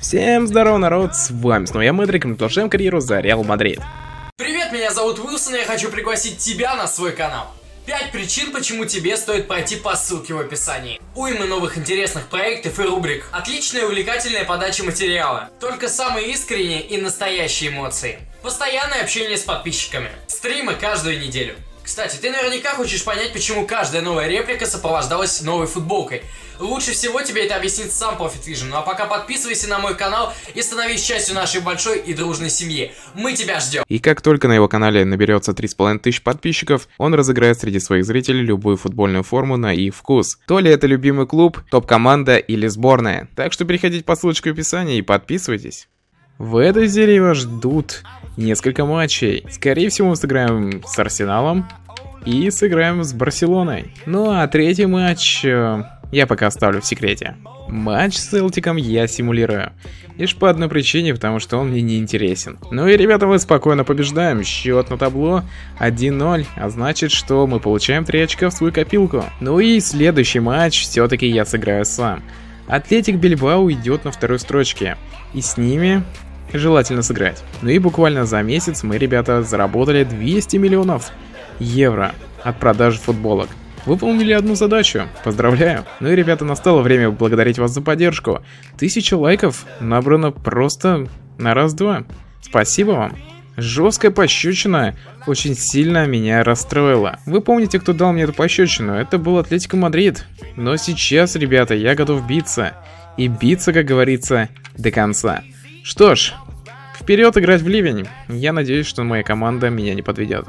Всем здорово, народ, с вами снова я, Мэдрик, и мы продолжаем карьеру за Реал Мадрид. Привет, меня зовут Уилсон, и я хочу пригласить тебя на свой канал. 5 причин, почему тебе стоит пройти по ссылке в описании. Уймы новых интересных проектов и рубрик. Отличная и увлекательная подача материала. Только самые искренние и настоящие эмоции. Постоянное общение с подписчиками. Стримы каждую неделю. Кстати, ты наверняка хочешь понять, почему каждая новая реплика сопровождалась новой футболкой. Лучше всего тебе это объяснит сам Profit Vision. Ну а пока подписывайся на мой канал и становись частью нашей большой и дружной семьи. Мы тебя ждем. И как только на его канале наберется 3500 подписчиков, он разыграет среди своих зрителей любую футбольную форму на их вкус. То ли это любимый клуб, топ-команда или сборная. Так что переходите по ссылочке в описании и подписывайтесь. В этой серии вас ждут несколько матчей. Скорее всего, мы сыграем с Арсеналом и сыграем с Барселоной. Ну а третий матч я пока оставлю в секрете. Матч с Селтиком я симулирую. Лишь по одной причине, потому что он мне не интересен. Ну и, ребята, мы спокойно побеждаем. Счет на табло 1-0, а значит, что мы получаем 3 очка в свою копилку. Ну и следующий матч все-таки я сыграю сам. Атлетик Бильбао идет на второй строчке, и с ними желательно сыграть. Ну и буквально за месяц мы, ребята, заработали 200 миллионов евро от продажи футболок. Выполнили одну задачу, поздравляю. Ну и, ребята, настало время благодарить вас за поддержку. 1000 лайков набрано просто на раз-два. Спасибо вам. Жесткая пощечина очень сильно меня расстроила. Вы помните, кто дал мне эту пощечину? Это был Атлетико Мадрид. Но сейчас, ребята, я готов биться. И биться, как говорится, до конца. Что ж, вперед играть в ливень. Я надеюсь, что моя команда меня не подведет.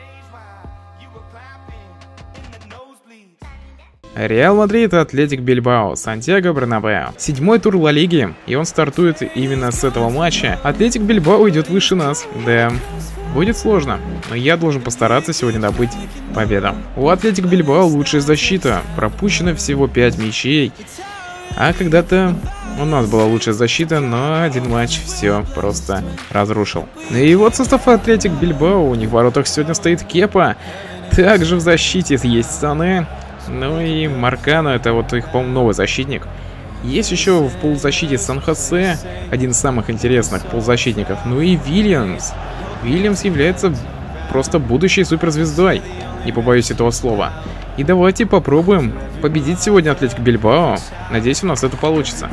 Реал Мадрид, Атлетик Бильбао, Сантьяго Бернабеу. 7-й тур Ла Лиги, и он стартует именно с этого матча. Атлетик Бильбао идет выше нас, да, будет сложно, но я должен постараться сегодня добыть победу. У Атлетик Бильбао лучшая защита, пропущено всего 5 мячей, а когда-то у нас была лучшая защита, но один матч все просто разрушил. И вот состав Атлетик Бильбао, у них в воротах сегодня стоит Кепа, также в защите есть Сане. Ну и Маркано, это вот их, по-моему, новый защитник. Есть еще в полузащите Сан-Хосе, один из самых интересных полузащитников. Ну и Вильямс. Вильямс является просто будущей суперзвездой, не побоюсь этого слова. И давайте попробуем победить сегодня Атлетик Бильбао. Надеюсь, у нас это получится.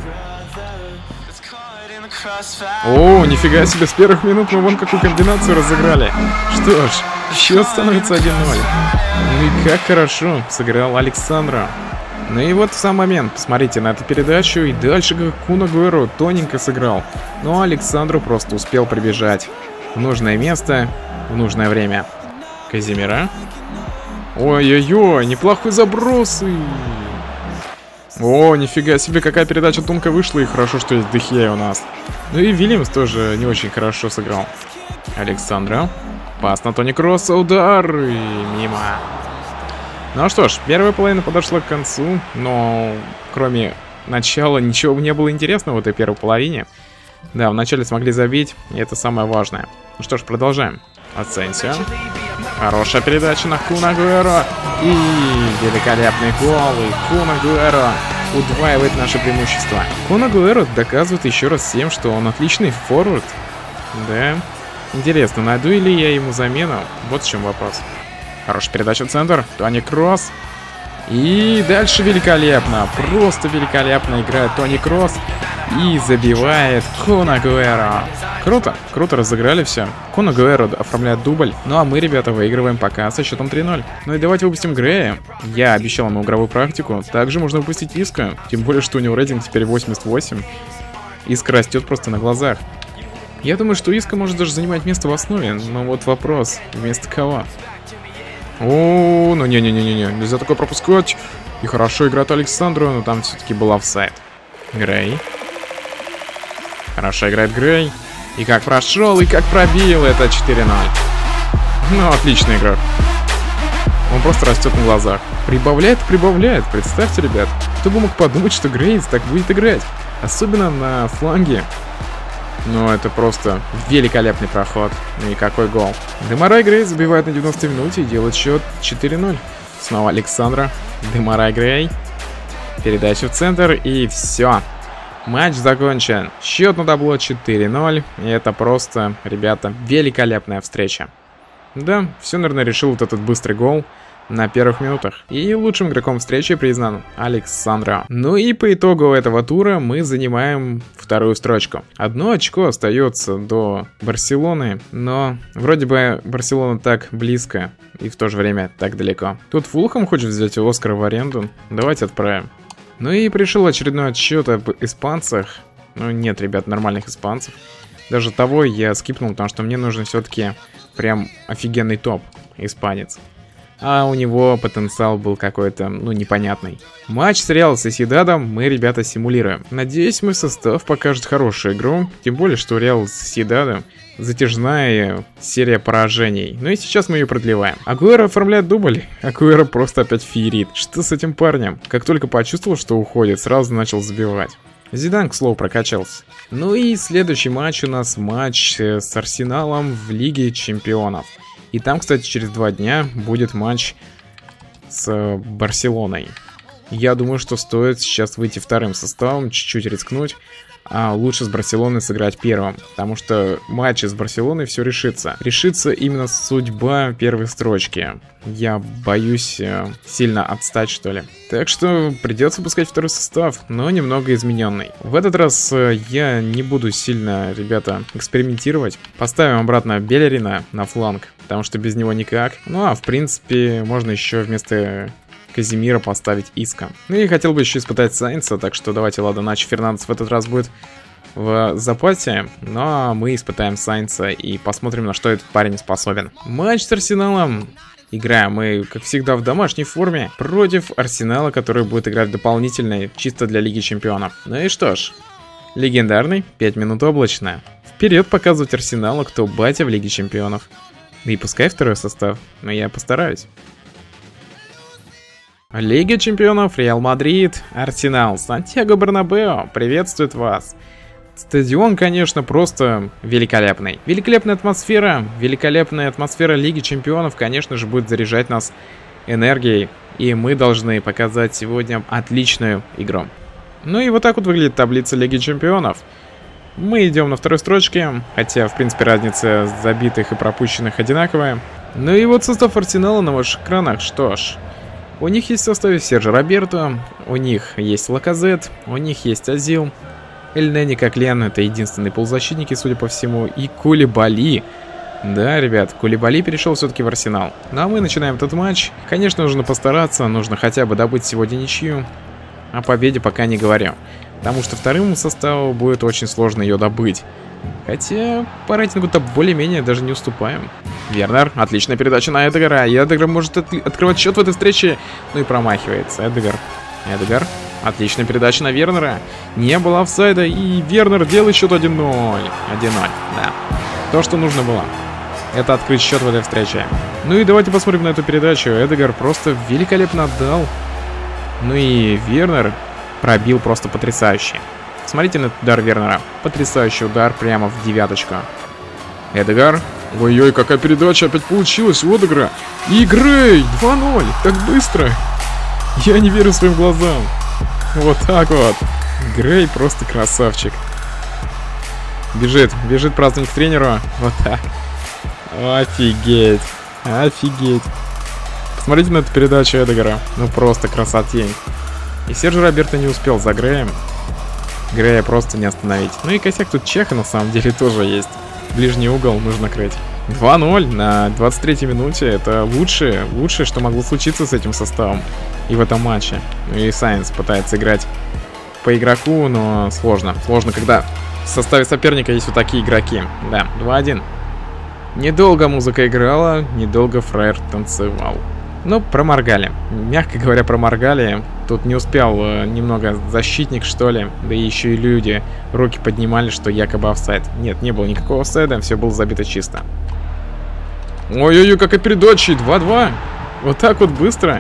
О, нифига себе, с первых минут мы вон какую комбинацию разыграли. Что ж, счет становится 1-0. Ну и как хорошо сыграл Александро. Ну и вот в сам момент, посмотрите на эту передачу, и дальше как Кун Агуэро тоненько сыграл. Но Александро просто успел прибежать в нужное место, в нужное время. Казимира. Ой-ой-ой, неплохой заброс. О, нифига себе, какая передача тонко вышла, и хорошо, что есть Дехея у нас. Ну и Вильямс тоже не очень хорошо сыграл. Александро. Пас на Тони Кросса, удар, и мимо. Ну что ж, первая половина подошла к концу, но кроме начала ничего не было интересного в этой первой половине. Да, вначале смогли забить, и это самое важное. Ну что ж, продолжаем. Асенсио. Хорошая передача на Кун Агуэро. И великолепный гол. И Кун Агуэро удваивает наше преимущество. Кун Агуэро доказывает еще раз всем, что он отличный форвард. Да. Интересно, найду ли я ему замену? Вот в чем вопрос. Хорошая передача в центр. Тони Кросс. И дальше великолепно. Просто великолепно играет Тони Кросс. И забивает Кун Агуэро. Круто, круто разыграли все. Кун Агуэро оформляет дубль. Ну а мы, ребята, выигрываем пока со счетом 3-0. Ну и давайте выпустим Грея. Я обещал ему игровую практику. Также можно выпустить Иска. Тем более, что у него рейтинг теперь 88. Иска растет просто на глазах. Я думаю, что Иска может даже занимать место в основе. Но вот вопрос, вместо кого? О, ну не-не-не-не, нельзя такое пропускать. И хорошо играет Александру, но там все-таки был офсайд. Грей. Хорошо играет Грей. И как прошел, и как пробил, это 4-0. Ну, отличный игрок. Он просто растет на глазах. Прибавляет, прибавляет. Представьте, ребят, кто бы мог подумать, что Грейс так будет играть. Особенно на фланге. Ну, это просто великолепный проход. Ну и какой гол. Демарай Грей забивает на 90-й минуте и делает счет 4-0. Снова Александра. Демарай Грей. Передача в центр, и все. Матч закончен. Счет на табло 4-0. И это просто, ребята, великолепная встреча. Да, все, наверное, решил вот этот быстрый гол на первых минутах. И лучшим игроком встречи признан Александра. Ну и по итогу этого тура мы занимаем вторую строчку. 1 очко остается до Барселоны, но вроде бы Барселона так близко и в то же время так далеко. Тут Фулхэм хочет взять Оскара в аренду. Давайте отправим. Ну и пришел очередной отсчет об испанцах. Ну нет, ребят, нормальных испанцев. Даже того я скипнул, потому что мне нужен все-таки прям офигенный топ испанец. А у него потенциал был какой-то, ну, непонятный. Матч с Реал Сосьедадом мы, ребята, симулируем. Надеюсь, мой состав покажет хорошую игру. Тем более, что у Реал Сосьедада затяжная серия поражений. Ну и сейчас мы ее продлеваем. Агуэро оформляет дубль. Агуэро просто опять феерит. Что с этим парнем? Как только почувствовал, что уходит, сразу начал забивать. Зидан, к слову, прокачался. Ну и следующий матч у нас матч с Арсеналом в Лиге Чемпионов. И там, кстати, через 2 дня будет матч с Барселоной. Я думаю, что стоит сейчас выйти вторым составом, чуть-чуть рискнуть. А лучше с Барселоной сыграть первым. Потому что матчи с Барселоной все решится. Решится именно судьба первой строчки. Я боюсь сильно отстать, что ли. Так что придется пускать второй состав, но немного измененный. В этот раз я не буду сильно, ребята, экспериментировать. Поставим обратно Беллерина на фланг, потому что без него никак. Ну а в принципе можно еще вместо Казимира поставить Иска. Ну и хотел бы еще испытать Сайнса, так что давайте, ладно, Начо Фернандес в этот раз будет в запасе. Но мы испытаем Сайнса и посмотрим, на что этот парень способен. Матч с Арсеналом. Играем мы, как всегда, в домашней форме против Арсенала, который будет играть дополнительно, чисто для Лиги Чемпионов. Ну и что ж, легендарный, 5 минут облачная. Вперед показывать Арсеналу, кто батя в Лиге Чемпионов. Да и пускай второй состав, но я постараюсь. Лига Чемпионов, Реал Мадрид, Арсенал, Сантьяго Бернабеу приветствует вас. Стадион, конечно, просто великолепный. Великолепная атмосфера Лиги Чемпионов, конечно же, будет заряжать нас энергией. И мы должны показать сегодня отличную игру. Ну и вот так вот выглядит таблица Лиги Чемпионов. Мы идем на второй строчке, хотя, в принципе, разница забитых и пропущенных одинаковая. Ну и вот состав Арсенала на ваших экранах, что ж. У них есть в составе Серджо Роберто, у них есть Лаказет, у них есть Азил. Эльнени Коклен — это единственные полузащитники, судя по всему, и Кулибали. Да, ребят, Кулибали перешел все-таки в Арсенал. Ну а мы начинаем этот матч. Конечно, нужно постараться, нужно хотя бы добыть сегодня ничью. О победе пока не говорю, потому что второму составу будет очень сложно ее добыть. Хотя по рейтингу-то более-менее даже не уступаем. Вернер, отличная передача на Эдегара. И Эдегар может открывать счет в этой встрече. Ну и промахивается. Эдегар. Отличная передача на Вернера. Не было офсайда. И Вернер делает счет 1-0. 1-0, да. То, что нужно было. Это открыть счет в этой встрече. Ну и давайте посмотрим на эту передачу. Эдегар просто великолепно отдал. Ну и Вернер пробил просто потрясающе. Смотрите на удар Вернера. Потрясающий удар прямо в девяточку. Эдегар. Ой-ой, какая передача опять получилась у Эдегара. И Грей, 2-0. Так быстро. Я не верю своим глазам. Вот так вот. Грей просто красавчик. Бежит праздновать к тренеру. Вот так. Офигеть. Посмотрите на эту передачу Эдегара. Ну просто красотень. И Серджо Роберто не успел за Греем. Грея просто не остановить. Ну и косяк тут Чеха на самом деле тоже есть. Ближний угол нужно крыть. 2-0 на 23-й минуте. Это лучшее, что могло случиться с этим составом. И в этом матче. Ну и Сайнс пытается играть по игроку, но сложно. Сложно, когда в составе соперника есть вот такие игроки. Да, 2-1. Недолго музыка играла, недолго фраер танцевал. Ну, проморгали. Мягко говоря, проморгали. Тут не успел немного защитник, что ли. Да и еще и люди руки поднимали, что якобы офсайд. Нет, не было никакого офсайда, все было забито чисто. Ой-ой-ой, какая передача! 2-2. Вот так вот быстро.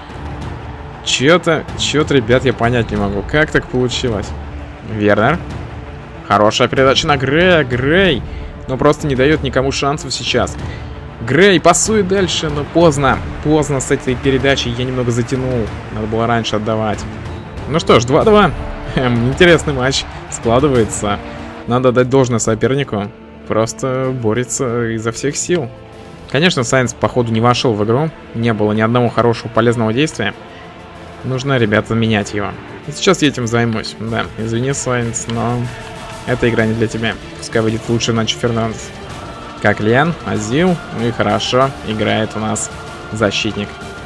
Чё-то, ребят, я понять не могу. Как так получилось? Вернер. Хорошая передача на Грея. Грей. Но просто не дает никому шансов сейчас. Грей пасует дальше, но поздно. Поздно с этой передачей, я немного затянул. Надо было раньше отдавать. Ну что ж, 2-2. Интересный матч складывается. Надо дать должное сопернику. Просто борется изо всех сил. Конечно, Сайнс, походу, не вошел в игру. Не было ни одного хорошего полезного действия. Нужно, ребята, менять его. И сейчас я этим займусь. Да, извини, Сайнс, но эта игра не для тебя. Пускай выйдет лучше Начо Фернандес. Как Лен, Азил. Ну и хорошо, играет у нас защитник.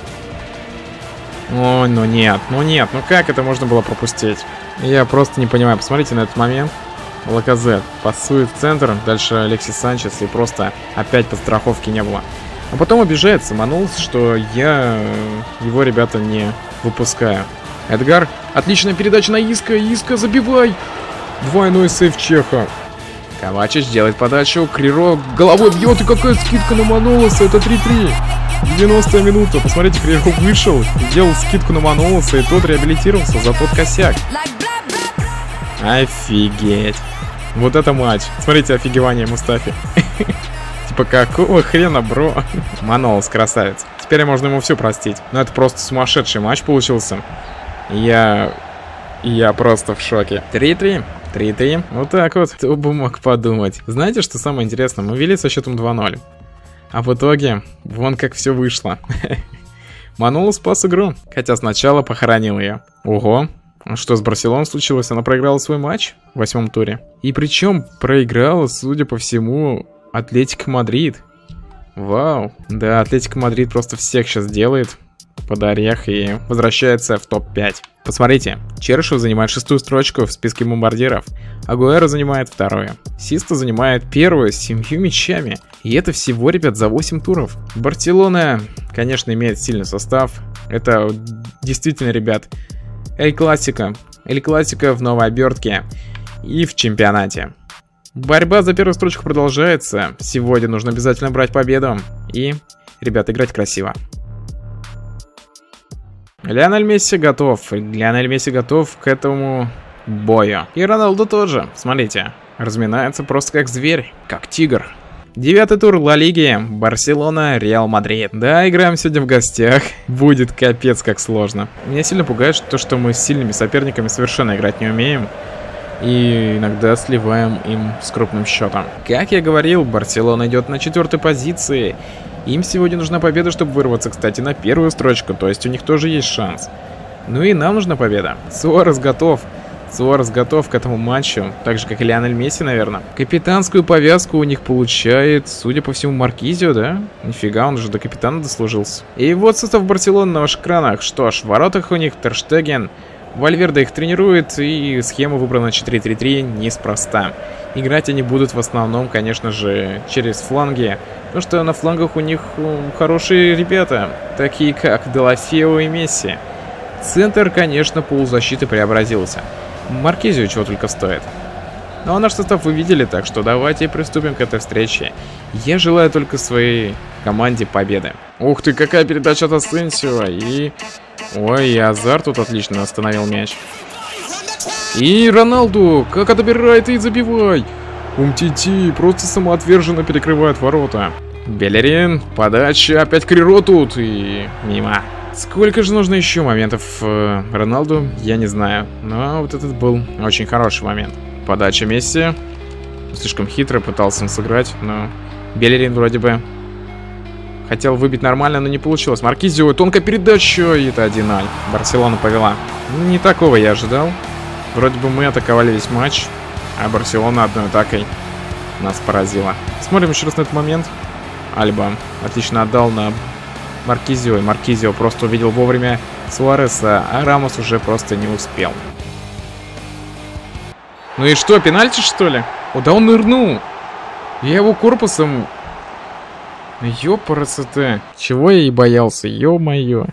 Ой, ну нет, ну как это можно было пропустить? Я просто не понимаю. Посмотрите на этот момент. Лаказет пасует в центр, дальше Алексис Санчес, и просто опять подстраховки не было. А потом обижается Манулс, что я его, ребята, не выпускаю. Эдгар, отличная передача на Иска, Иска, забивай! Двойной сейв Чеха. Ковачич делает подачу, Криро головой бьет, и какая скидка на Манулоса, это 3-3. 90-я минута, посмотрите, Криро вышел, сделал скидку на Манулоса, и тот реабилитировался за тот косяк. Офигеть. Вот это матч. Смотрите, офигевание Мустафи. Типа, какого хрена, бро? Манолос, красавец. Теперь можно ему все простить. Но это просто сумасшедший матч получился. Я просто в шоке. 3-3. 3-3. Вот так вот. Кто бы мог подумать. Знаете, что самое интересное? Мы вели со счетом 2-0. А в итоге, вон как все вышло. Манолос спас игру. Хотя сначала похоронил ее. Ого. Что с Барселоной случилось? Она проиграла свой матч в 8-м туре. И причем проиграла, судя по всему, Атлетико Мадрид. Вау. Да, Атлетико Мадрид просто всех сейчас делает под орех и возвращается в топ-5. Посмотрите, Чершев занимает 6-ю строчку в списке бомбардиров. Агуэро занимает 2-ю. Систо занимает 1-ю с 7 мячами. И это всего, ребят, за 8 туров. Барселона, конечно, имеет сильный состав. Это действительно, ребят, Эль Классико в новой обертке и в чемпионате. Борьба за первую строчку продолжается. Сегодня нужно обязательно брать победу. И, ребят, играть красиво. Лионель Месси готов. Лионель Месси готов к этому бою. И Роналду тоже. Смотрите, разминается просто как зверь, как тигр. 9-й тур Ла Лиги, Барселона, Реал Мадрид. Да, играем сегодня в гостях. Будет капец как сложно. Меня сильно пугает то, что мы с сильными соперниками совершенно играть не умеем. И иногда сливаем им с крупным счетом. Как я говорил, Барселона идет на 4-й позиции. Им сегодня нужна победа, чтобы вырваться, кстати, на 1-ю строчку. То есть у них тоже есть шанс. Ну и нам нужна победа. Суарес готов. Суарес готов к этому матчу, так же, как и Лионель Месси, наверное. Капитанскую повязку у них получает, судя по всему, Маркизио, да? Нифига, он уже до капитана дослужился. И вот состав Барселоны на ваших экранах. Что ж, в воротах у них Тер Штеген. Вальверде их тренирует, и схема выбрана 4-3-3 неспроста. Играть они будут в основном, конечно же, через фланги. Потому что на флангах у них хорошие ребята, такие как Делафео и Месси. Центр, конечно, полузащиты преобразился. Маркизио чего только стоит. Ну а наш состав вы видели, так что давайте приступим к этой встрече. Я желаю только своей команде победы. Ух ты, какая передача от Асенсио. И... ой, и Азар тут отлично остановил мяч. И Роналду, как отобирает и забивай. Умтити просто самоотверженно перекрывает ворота. Белерин, подача, опять Криро тут и мимо. Сколько же нужно еще моментов Роналду, я не знаю. Но вот этот был очень хороший момент. Подача Месси. Слишком хитро пытался он сыграть, но Белерин вроде бы хотел выбить нормально, но не получилось. Маркизио, тонкая передача, и это 1-0. Барселона повела. Не такого я ожидал. Вроде бы мы атаковали весь матч, а Барселона одной атакой нас поразила. Смотрим еще раз на этот момент. Альба отлично отдал на Маркизио, и Маркизио просто увидел вовремя Суареса, а Рамос уже просто не успел. Ну и что, пенальти, что ли? О, да он нырнул. Я его корпусом... Ёпарасоте. Чего я и боялся, ё-моё.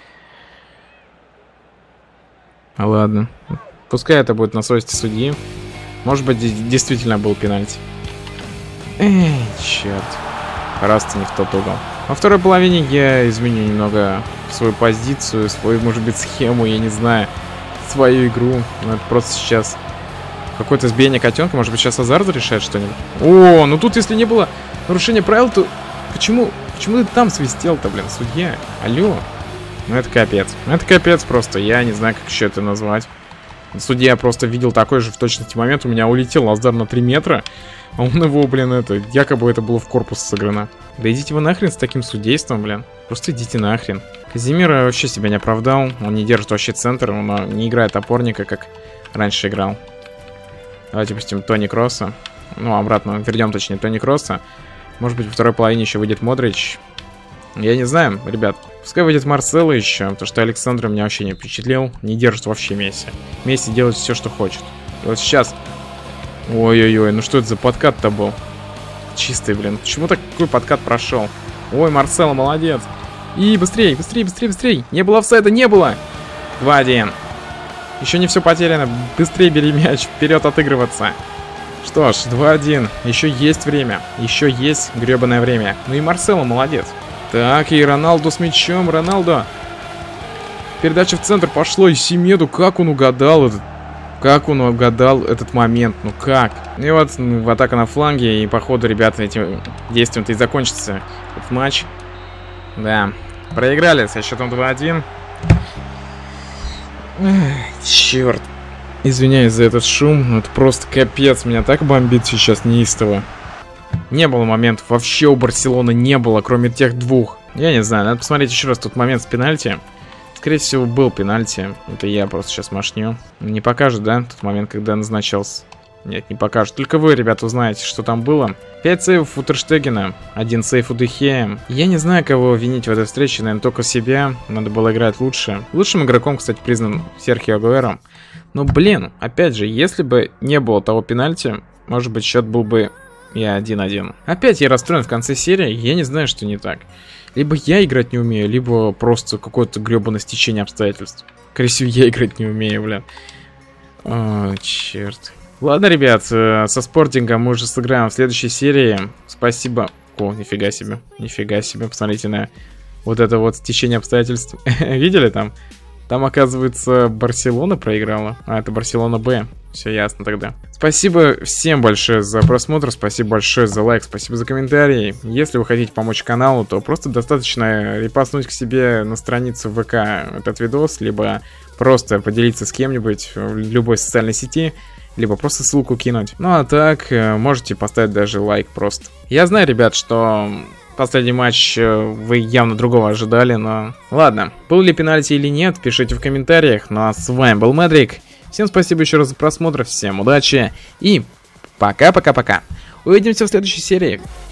Ладно. Пускай это будет на совести судьи. Может быть, действительно был пенальти. Эй, черт. Раз-то не в тот угол. Во второй половине я изменю немного свою позицию, свою, может быть, схему, я не знаю, свою игру. Но это просто сейчас какое-то сбиение котенка. Может быть, сейчас Азар решает что-нибудь. О, ну тут, если не было нарушения правил, то почему ты там свистел-то, блин, судья? Алло. Ну это капец. Это капец просто. Я не знаю, как еще это назвать. Судья просто видел такой же в точности момент. У меня улетел Аздар на 3 метра. А он его, блин, якобы это было в корпус сыграно. Да идите вы нахрен с таким судейством, блин. Просто идите нахрен. Казимира вообще себя не оправдал. Он не держит вообще центр. Он не играет опорника, как раньше играл. Давайте пустим Тони Кросса. Ну, обратно вернем, точнее, Тони Кросса. Может быть, во второй половине еще выйдет Модрич. Я не знаю, ребят. Пускай выйдет Марсело еще, потому что Александр меня вообще не впечатлил. Не держит вообще Месси. Месси делает все, что хочет. И вот сейчас... Ой-ой-ой, ну что это за подкат-то был? Чистый, блин. Почему такой подкат прошел? Ой, Марсело, молодец. И быстрее, быстрее, быстрее, быстрее. Не было офсайда, не было. 2-1. Еще не все потеряно. Быстрее бери мяч, вперед отыгрываться. Что ж, 2-1. Еще есть время. Еще есть гребаное время. Ну и Марсело молодец. Так, и Роналду с мячом. Роналду. Передача в центр пошло. И Семеду, как он угадал этот... Как он угадал этот момент? Ну как? И вот атака на фланге. И походу, ребята, этим действием-то и закончится этот матч. Да. Проиграли со счетом 2-1. Черт. Извиняюсь за этот шум. Но это просто капец. Меня так бомбит сейчас неистово. Не было моментов. Вообще у Барселоны не было, кроме тех двух. Я не знаю. Надо посмотреть еще раз тот момент с пенальти. Скорее всего, был пенальти. Это я просто сейчас машню. Не покажет, да, тот момент, когда назначался? Нет, не покажет. Только вы, ребята, узнаете, что там было. 5 сейвов у Тер Штегена, 1 сейв у Де Геа. Я не знаю, кого винить в этой встрече, наверное, только себя. Надо было играть лучше. Лучшим игроком, кстати, признан Серхио Агуэро. Но, блин, опять же, если бы не было того пенальти, может быть, счет был бы и 1-1. Опять я расстроен в конце серии, я не знаю, что не так. Либо я играть не умею, либо просто какое-то гребаное стечение обстоятельств. Скорее всего, я играть не умею, блин. О, черт. Ладно, ребят, со Спортингом мы уже сыграем в следующей серии. Спасибо. О, нифига себе. Нифига себе, посмотрите на вот это вот стечение обстоятельств. Видели там? Там, оказывается, Барселона проиграла. А, это Барселона Б. Все ясно тогда. Спасибо всем большое за просмотр, спасибо большое за лайк, спасибо за комментарии. Если вы хотите помочь каналу, то просто достаточно репостнуть к себе на страницу ВК этот видос, либо просто поделиться с кем-нибудь в любой социальной сети, либо просто ссылку кинуть. Ну а так, можете поставить даже лайк просто. Я знаю, ребят, что... Последний матч вы явно другого ожидали, но... Ладно, был ли пенальти или нет, пишите в комментариях. Ну а с вами был Мэдрик. Всем спасибо еще раз за просмотр, всем удачи и пока-пока-пока. Увидимся в следующей серии.